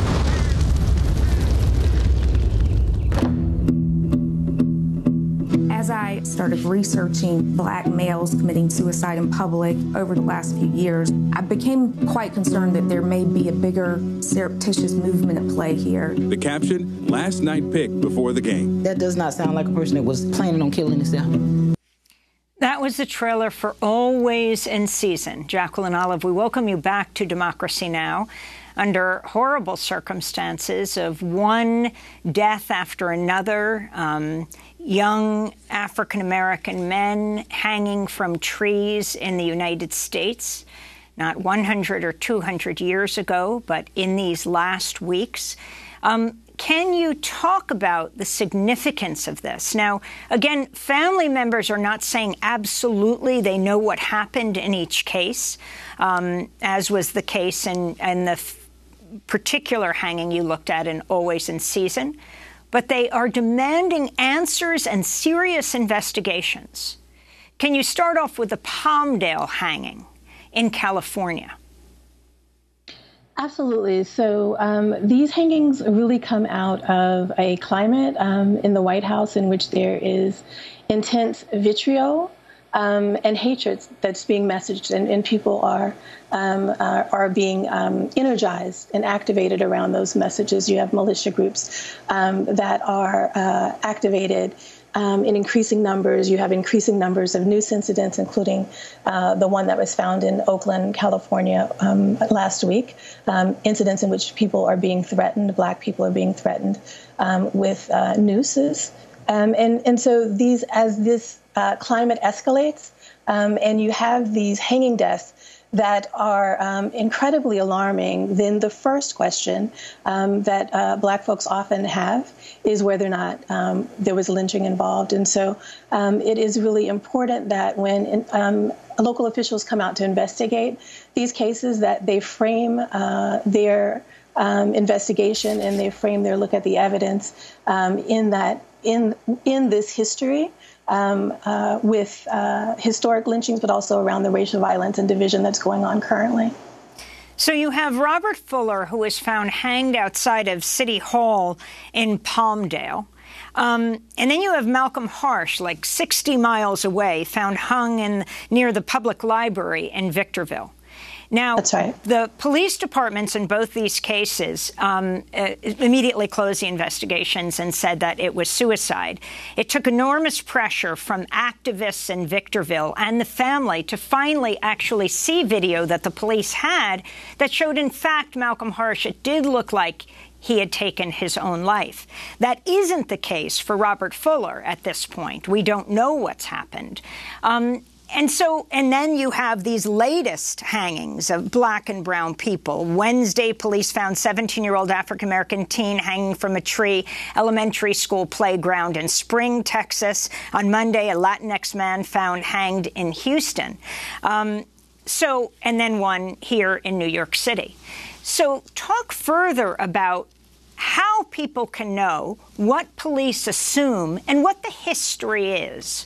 As I started researching black males committing suicide in public over the last few years, I became quite concerned that there may be a bigger surreptitious movement at play here. The caption, last night picked before the game. That does not sound like a person that was planning on killing himself. That was the trailer for Always in Season. Jacqueline Olive, we welcome you back to Democracy Now! Under horrible circumstances of one death after another, um, young African-American men hanging from trees in the United States, not one hundred or two hundred years ago, but in these last weeks. Um, Can you talk about the significance of this? Now, again, family members are not saying absolutely they know what happened in each case, um, as was the case in, in the f- particular hanging you looked at in Always in Season. But they are demanding answers and serious investigations. Can you start off with the Palmdale hanging in California? Absolutely. So um, these hangings really come out of a climate um, in the White House in which there is intense vitriol um, and hatred that's being messaged, and, and people are um, are, are being um, energized and activated around those messages. You have militia groups um, that are uh, activated Um, in increasing numbers. You have increasing numbers of news incidents, including uh, the one that was found in Oakland, California um, last week, um, incidents in which people are being threatened, black people are being threatened um, with uh, nooses. Um, and, and so these, as this uh, climate escalates um, and you have these hanging deaths that are um, incredibly alarming, then the first question um, that uh, black folks often have is whether or not um, there was lynching involved. And so um, it is really important that when um, local officials come out to investigate these cases, that they frame uh, their um, investigation and they frame their look at the evidence um, in that in in this history. Um, uh, with uh, historic lynchings, but also around the racial violence and division that's going on currently. So you have Robert Fuller, who was found hanged outside of City Hall in Palmdale. Um, and then you have Malcolm Harsh, like sixty miles away, found hung in near the public library in Victorville. Now, That's right. The police departments in both these cases um, uh, immediately closed the investigations and said that it was suicide. It took enormous pressure from activists in Victorville and the family to finally actually see video that the police had that showed, in fact, Malcolm Harsh, it did look like he had taken his own life. That isn't the case for Robert Fuller at this point. We don't know what's happened. Um, and so, and then you have these latest hangings of black and brown people. Wednesday, police found seventeen-year-old African-American teen hanging from a tree, elementary school playground in Spring, Texas. On Monday, a Latinx man found hanged in Houston. Um, so, and then one here in New York City. So talk further about how people can know what police assume and what the history is.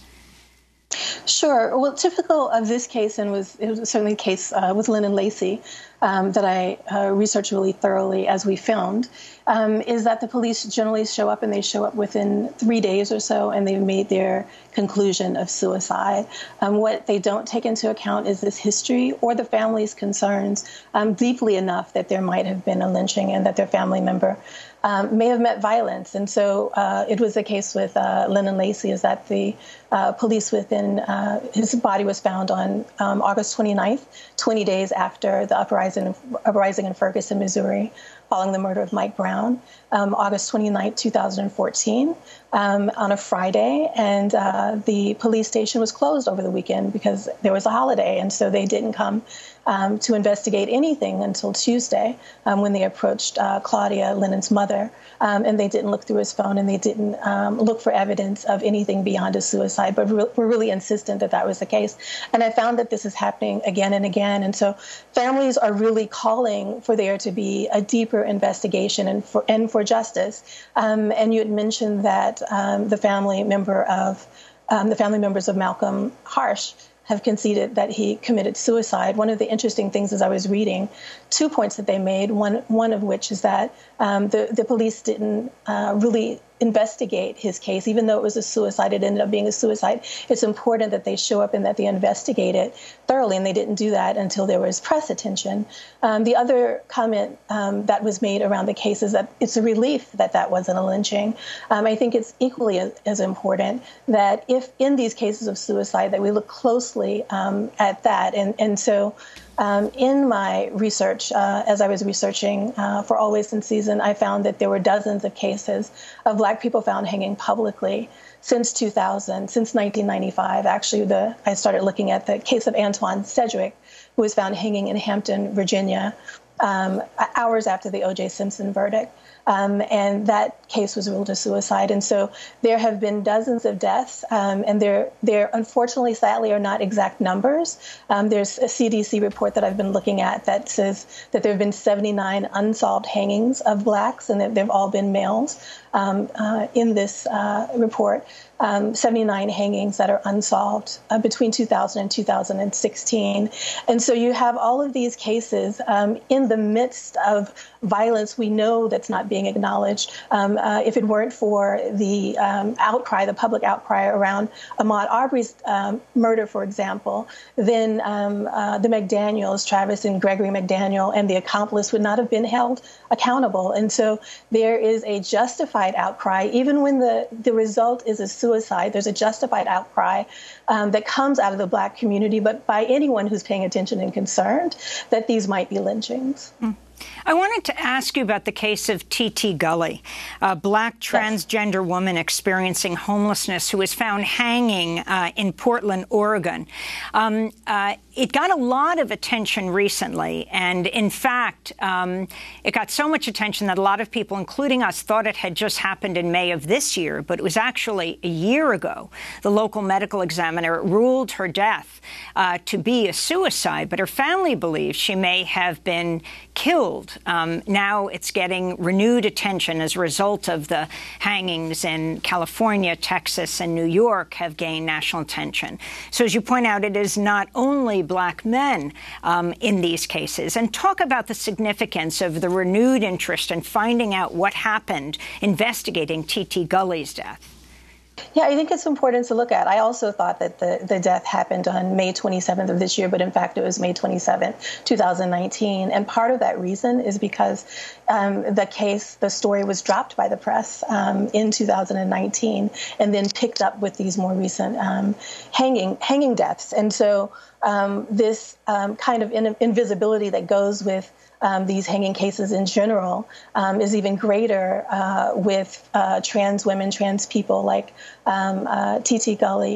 Sure. Well, typical of this case, and was it was certainly the case uh, with Lynn and Laci um, that I uh, researched really thoroughly as we filmed, um, is that the police generally show up, and they show up within three days or so, and they've made their conclusion of suicide. Um, what they don't take into account is this history or the family's concerns um, deeply enough that there might have been a lynching and that their family member Um, may have met violence. And so uh, it was the case with uh, Lynn and Laci, is that the uh, police within, uh, his body was found on um, August twenty-ninth, twenty days after the uprising, uprising in Ferguson, Missouri, following the murder of Mike Brown, um, August twenty-ninth, two thousand fourteen, um, on a Friday. And uh, the police station was closed over the weekend because there was a holiday. And so they didn't come Um, to investigate anything until Tuesday, um, when they approached uh, Claudia, Lennon's mother, um, and they didn't look through his phone, and they didn't um, look for evidence of anything beyond a suicide, but re- were really insistent that that was the case. And I found that this is happening again and again. And so families are really calling for there to be a deeper investigation and for, and for justice. Um, and you had mentioned that um, the family member of um, the family members of Malcolm Harsh have conceded that he committed suicide. One of the interesting things as I was reading, two points that they made, one one of which is that um, the, the police didn't uh, really investigate his case. Even though it was a suicide, it ended up being a suicide. It's important that they show up and that they investigate it thoroughly, and they didn't do that until there was press attention. Um, the other comment um, that was made around the case is that it's a relief that that wasn't a lynching. Um, I think it's equally as, as important that if in these cases of suicide that we look closely um, at that. And, and so Um, in my research, uh, as I was researching uh, for Always in Season, I found that there were dozens of cases of Black people found hanging publicly since two thousand, since nineteen ninety-five. Actually, the I started looking at the case of Antoine Sedgwick, who was found hanging in Hampton, Virginia, um, hours after the O J Simpson verdict. Um, and that case was ruled a suicide. And so there have been dozens of deaths, um, and there, there unfortunately, sadly, are not exact numbers. Um, there's a C D C report that I've been looking at that says that there have been seventy-nine unsolved hangings of Blacks, and that they've all been males um, uh, in this uh, report. Um, seventy-nine hangings that are unsolved uh, between two thousand and two thousand sixteen. And so you have all of these cases um, in the midst of violence we know that's not being acknowledged. Um, uh, if it weren't for the um, outcry, the public outcry around Ahmaud Arbery's um, murder, for example, then um, uh, the McDaniels, Travis and Gregory McDaniel, and the accomplice would not have been held accountable. And so there is a justified outcry, even when the, the result is a suicide. There's a justified outcry um, that comes out of the Black community, but by anyone who's paying attention and concerned, that these might be lynchings. Mm. I wanted to ask you about the case of T T Gully, a Black transgender yes. woman experiencing homelessness who was found hanging uh, in Portland, Oregon. Um, uh, it got a lot of attention recently, and in fact, um, it got so much attention that a lot of people, including us, thought it had just happened in May of this year, but it was actually a year ago. The local medical examiner ruled her death uh, to be a suicide, but her family believes she may have been killed. Um, now it's getting renewed attention as a result of the hangings in California, Texas, and New York have gained national attention. So as you point out, it is not only Black men um, in these cases. And talk about the significance of the renewed interest in finding out what happened, investigating T T Gully's death. Yeah, I think it's important to look at. I also thought that the, the death happened on May twenty-seventh of this year, but in fact, it was May twenty-seventh, two thousand nineteen. And part of that reason is because um, the case, the story was dropped by the press um, in two thousand nineteen and then picked up with these more recent um, hanging hanging deaths. And so um, this um, kind of in, invisibility that goes with Um, these hanging cases in general um, is even greater uh, with uh, trans women, trans people like um, uh, T T Gully.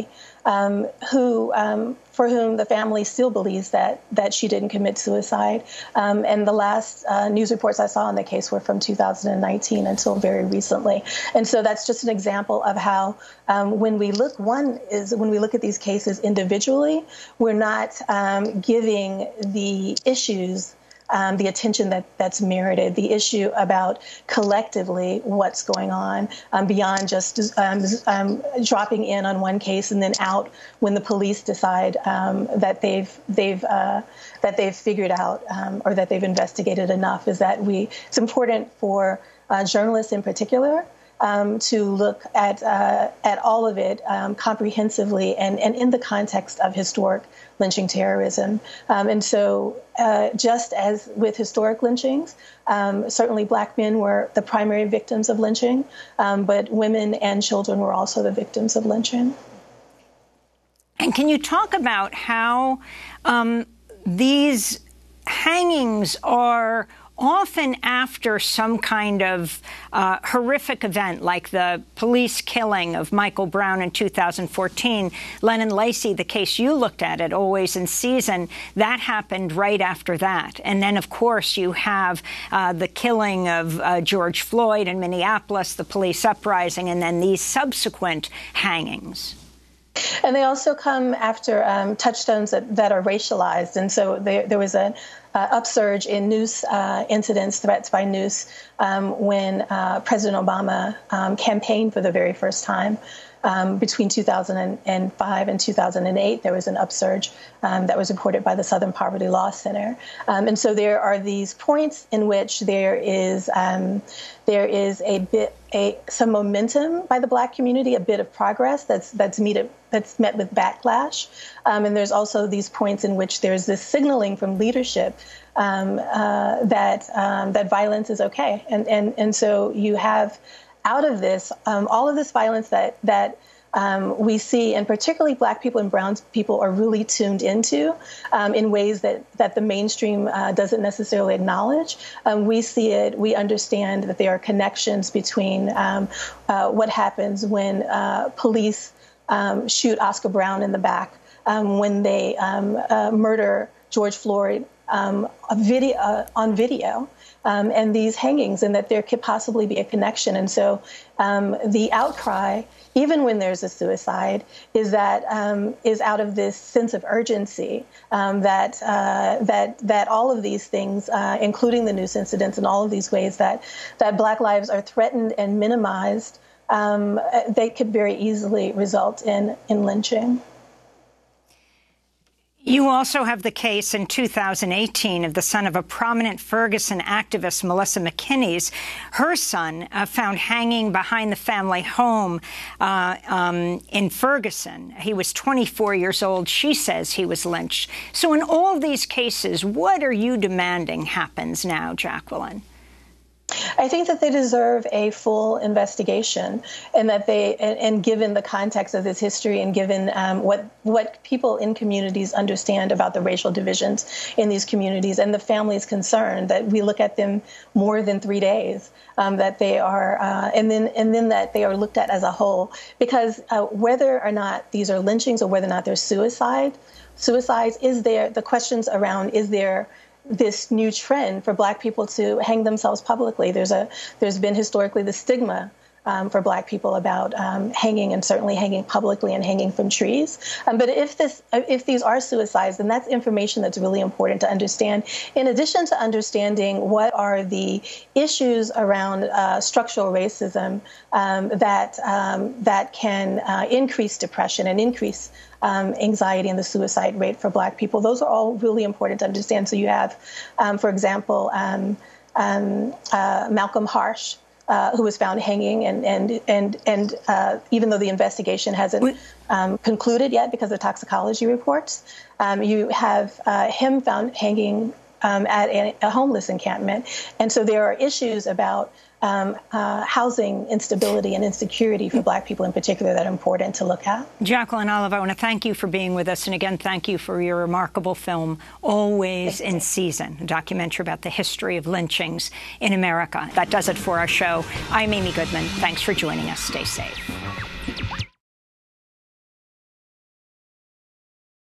um, who um, for whom the family still believes that that she didn't commit suicide. Um, and the last uh, news reports I saw on the case were from two thousand nineteen until very recently. And so that's just an example of how um, when we look, one is when we look at these cases individually, we're not um, giving the issues Um, the attention that that's merited, the issue about collectively what's going on um, beyond just um, um, dropping in on one case and then out when the police decide um, that they've they've uh, that they've figured out um, or that they've investigated enough. Is that we? It's important for uh, journalists in particular Um, to look at uh, at all of it um, comprehensively and, and in the context of historic lynching terrorism. Um, and so uh, just as with historic lynchings, um, certainly black men were the primary victims of lynching, um, but women and children were also the victims of lynching. And can you talk about how um, these hangings are often after some kind of uh, horrific event, like the police killing of Michael Brown in two thousand fourteen. Lennon Lacy, the case you looked at at Always in Season, that happened right after that. And then, of course, you have uh, the killing of uh, George Floyd in Minneapolis, the police uprising, and then these subsequent hangings. And they also come after um, touchstones that, that are racialized. And so there, there was an uh, upsurge in noose uh, incidents, threats by noose, um, when uh, President Obama um, campaigned for the very first time. Um, between two thousand five and two thousand eight, there was an upsurge um, that was reported by the Southern Poverty Law Center. Um, and so there are these points in which there is um, there is a bit a some momentum by the Black community, a bit of progress that's that's met that's met with backlash. Um, and there's also these points in which there's this signaling from leadership um, uh, that um, that violence is okay. And and and so you have, out of this, um, all of this violence that that um, we see, and particularly Black people and brown people are really tuned into um, in ways that, that the mainstream uh, doesn't necessarily acknowledge. Um, we see it, we understand that there are connections between um, uh, what happens when uh, police um, shoot Oscar Brown in the back, um, when they um, uh, murder George Floyd um, a video, uh, on video. Um, and these hangings, and that there could possibly be a connection. And so um, the outcry, even when there's a suicide, is that um, is out of this sense of urgency um, that uh, that that all of these things, uh, including the noose incidents and all of these ways that that Black lives are threatened and minimized, um, they could very easily result in in lynching. You also have the case in two thousand eighteen of the son of a prominent Ferguson activist, Melissa McKinney's. Her son uh, found hanging behind the family home uh, um, in Ferguson. He was twenty-four years old. She says he was lynched. So in all these cases, what are you demanding happens now, Jacqueline? I think that they deserve a full investigation, and that they, and, and given the context of this history, and given um, what what people in communities understand about the racial divisions in these communities, and the families concerned, that we look at them more than three days, um, that they are, uh, and then and then that they are looked at as a whole, because uh, whether or not these are lynchings or whether or not they're suicide, suicides, is there the questions around is there this new trend for Black people to hang themselves publicly. There's a there's been historically the stigma um, for Black people about um, hanging, and certainly hanging publicly and hanging from trees. Um, but if this if these are suicides, then that's information that's really important to understand. In addition to understanding what are the issues around uh, structural racism um, that um, that can uh, increase depression and increase Um, anxiety and the suicide rate for Black people. Those are all really important to understand. So you have, um, for example, um, um, uh, Malcolm Harsh, uh, who was found hanging, and and and and uh, even though the investigation hasn't um, concluded yet because of toxicology reports, um, you have uh, him found hanging um, at a, a homeless encampment. And so there are issues about Um, uh, housing instability and insecurity for Black people in particular that are important to look at. Jacqueline Olive, I want to thank you for being with us. And again, thank you for your remarkable film, Always in Season, a documentary about the history of lynchings in America. That does it for our show. I'm Amy Goodman. Thanks for joining us. Stay safe.